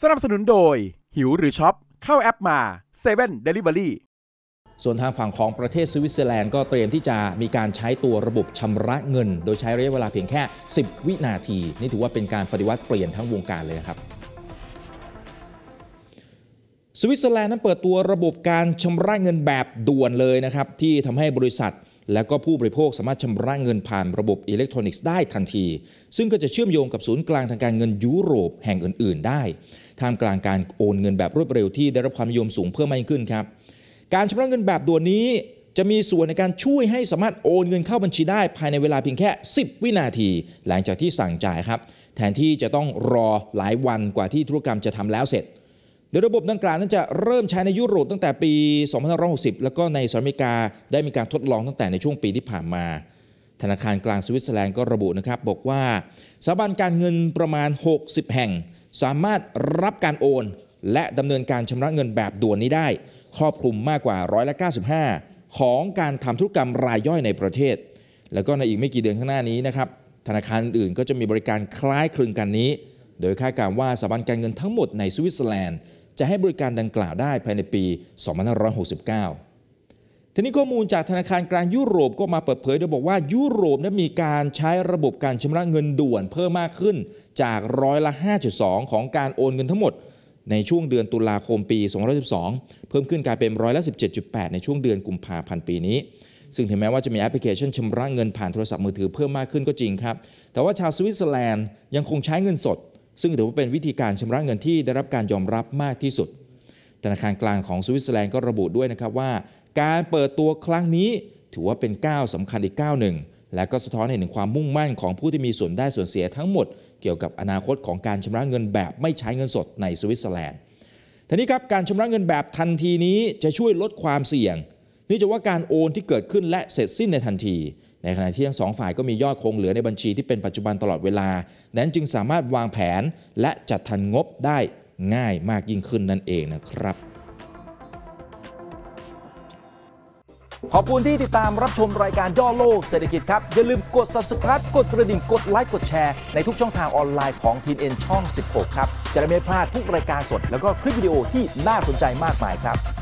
สนับสนุนโดยหิวหรือช็อปเข้าแอปมา7 Delivery ส่วนทางฝั่งของประเทศสวิตเซอร์แลนด์ก็เตรียมที่จะมีการใช้ตัวระบบชำระเงินโดยใช้ระยะเวลาเพียงแค่10วินาทีนี่ถือว่าเป็นการปฏิวัติเปลี่ยนทั้งวงการเลยนะครับสวิตเซอร์แลนด์นั้นเปิดตัวระบบการชำระเงินแบบด่วนเลยนะครับที่ทำให้บริษัทและก็ผู้บริโภคสามารถชำระเงินผ่านระบบอิเล็กทรอนิกส์ได้ทันทีซึ่งก็จะเชื่อมโยงกับศูนย์กลางทางการเงินยุโรปแห่งอื่นๆได้ท่ามกลางการโอนเงินแบบรวดเร็วที่ได้รับความนิยมสูงเพิ่มมากขึ้นครับการชำระเงินแบบด่วนนี้จะมีส่วนในการช่วยให้สามารถโอนเงินเข้าบัญชีได้ภายในเวลาเพียงแค่10วินาทีหลังจากที่สั่งจ่ายครับแทนที่จะต้องรอหลายวันกว่าที่ธุรกรรมจะทำแล้วเสร็จโดยระบบดังกล่าวนั้นจะเริ่มใช้ในยุโรปตั้งแต่ปี2560แล้วก็ในสหรัฐอเมริกาได้มีการทดลองตั้งแต่ในช่วงปีที่ผ่านมาธนาคารกลางสวิตเซอร์แลนด์ก็ระบุนะครับบอกว่าสถาบันการเงินประมาณ60แห่งสามารถรับการโอนและดำเนินการชำระเงินแบบด่วนนี้ได้ครอบคลุมมากกว่า95%ของการทำธุรกรรมรายย่อยในประเทศแล้วก็ในอีกไม่กี่เดือนข้างหน้านี้นะครับธนาคารอื่นๆก็จะมีบริการคล้ายคลึงกันนี้โดยคาดการณ์ว่าสถาบันการเงินทั้งหมดในสวิตเซอร์แลนด์จะให้บริการดังกล่าวได้ภายในปี2569ทีนี้ข้อมูลจากธนาคารกลางยุโรปก็มาเปิดเผยโดยบอกว่ายุโรปนั้นมีการใช้ระบบการชำระเงินด่วนเพิ่มมากขึ้นจาก5.2%ของการโอนเงินทั้งหมดในช่วงเดือนตุลาคมปี2012เพิ่มขึ้นกลายเป็น17.8%ในช่วงเดือนกุมภาพันธ์ปีนี้ซึ่งถึงแม้ว่าจะมีแอปพลิเคชันชำระเงินผ่านโทรศัพท์มือถือเพิ่มมากขึ้นก็จริงครับแต่ว่าชาวสวิตเซอร์แลนด์ยังคงใช้เงินสดซึ่งถือว่าเป็นวิธีการชำระเงินที่ได้รับการยอมรับมากที่สุดธนาคารกลางของสวิตเซอร์แลนด์ก็ระบุด้วยนะครับว่าการเปิดตัวครั้งนี้ถือว่าเป็นก้าวสำคัญอีกก้าวหนึ่งและก็สะท้อนให้เห็นความมุ่งมั่นของผู้ที่มีส่วนได้ส่วนเสียทั้งหมดเกี่ยวกับอนาคตของการชำระเงินแบบไม่ใช้เงินสดในสวิตเซอร์แลนด์ทีนี้ครับการชำระเงินแบบทันทีนี้จะช่วยลดความเสี่ยงเนื่องจากว่าการโอนที่เกิดขึ้นและเสร็จสิ้นในทันทีในขณะที่ทั้งสองฝ่ายก็มียอดคงเหลือในบัญชีที่เป็นปัจจุบันตลอดเวลานั้นจึงสามารถวางแผนและจัดทันงบได้ง่ายมากยิ่งขึ้นนั่นเองนะครับขอบคุณที่ติดตามรับชมรายการย่อโลกเศรษฐกิจครับอย่าลืมกด Subscribe กดกระดิ่งกดไลค์กดแชร์ในทุกช่องทางออนไลน์ของ TNN ช่อง 16 ครับจะได้ไม่พลาดทุกรายการสดแล้วก็คลิปวิดีโอที่น่าสนใจมากมายครับ